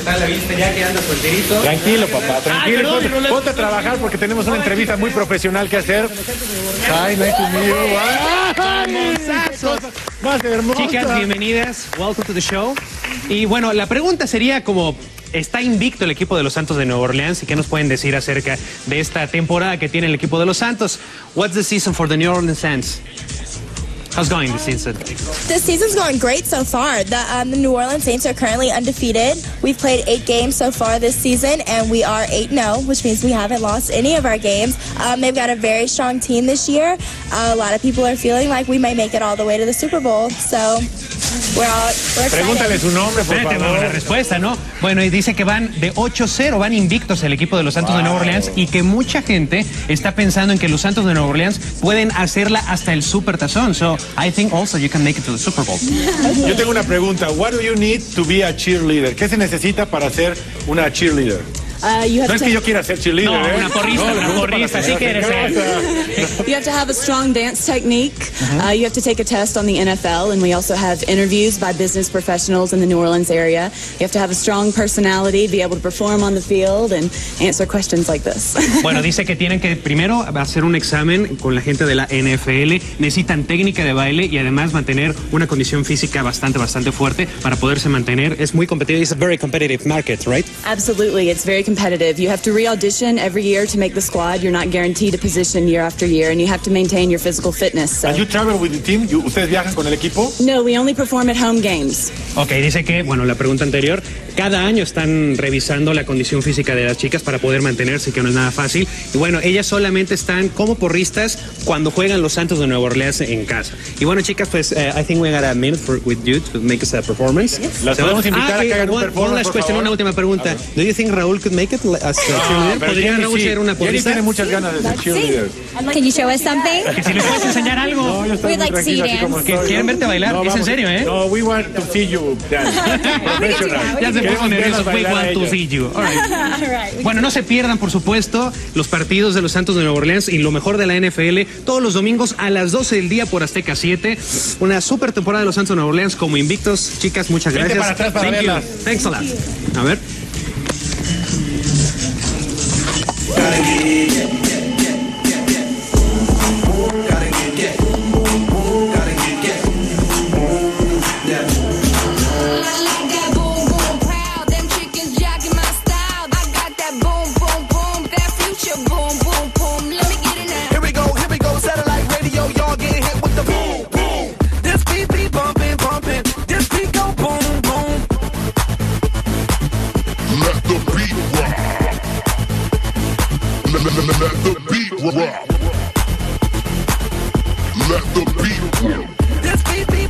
tal la vista ya que anda solterito? Tranquilo, papá, tranquilo. Ponte a trabajar porque tenemos una entrevista muy profesional que hacer. Ay, no es mío. Más hermosa. Chicas, bienvenidas. Welcome to the show. Y bueno, la pregunta sería como... Está invicto el equipo de los Santos de Nueva Orleans. ¿Y qué nos pueden decir acerca de esta temporada que tiene el equipo de los Santos? What's the season for the New Orleans Saints? How's going this season? This season's going great so far. The New Orleans Saints are currently undefeated. We've played 8 games so far this season, and we are 8-0, which means we haven't lost any of our games. They've got a very strong team this year. A lot of people are feeling like we might make it all the way to the Super Bowl. So we're excited. Pregúntale su nombre, por Espérate, favor. la respuesta, ¿no? Bueno, y dice que van de 8-0, van invictos el equipo de los Santos de Nueva Orleans y que mucha gente está pensando en que los Santos de Nueva Orleans pueden hacerla hasta el Super Tazón. So I think also you can make it to the Super Bowl. Yo tengo una pregunta. What do you need to be a cheerleader? ¿Qué se necesita para ser una cheerleader? No es que yo quiera ser cheerleader, No, una porrista, sí que eres. You have to have a strong dance technique. You have to take a test on the NFL, and we also have interviews by business professionals in the New Orleans area. You have to have a strong personality, be able to perform on the field, and answer questions like this. Bueno, dice que tienen que primero hacer un examen con la gente de la NFL, necesitan técnica de baile y además mantener una condición física bastante fuerte para poderse mantener. Es muy competitivo. It's a very competitive market, right? Absolutely, it's very competitive. You have to re-audition every year to make the squad. You're not guaranteed a position year after year, and you have to maintain your physical fitness. So. And you travel with the team? ¿Ustedes viajan con el equipo? No, we only perform at home games. Ok, dice que, bueno, la pregunta anterior, cada año están revisando la condición física de las chicas para poder mantenerse, que no es nada fácil. Y bueno, ellas solamente están como porristas cuando juegan los Santos de Nueva Orleans en casa. Y bueno, chicas, pues, I think we got a minute with you to make us a performance. Las podemos invitar a que hagan un performance, por favor. Una última pregunta. Do you think Raúl could make it as a cheerleader? ¿Podría Raúl ser una porrista? Tiene muchas ganas de ser cheerleader. Can you show us something? Que si les puedes enseñar algo. We'd like to see you dance. Que quieren verte bailar, es en serio, ¿eh? No, we want to see you dance. Professional. Ya se puso nervioso. We want to see you. All right. Bueno, no se pierdan, por supuesto, los partidos de los Santos de Nueva Orleans y lo mejor de la NFL todos los domingos a las 12 del día por Azteca 7. Una super temporada de los Santos de Nueva Orleans como invictos. Chicas, muchas gracias. Para atrás para verlas. Thanks a lot. A ver. Let the beat rock. Let the beat rock. This beat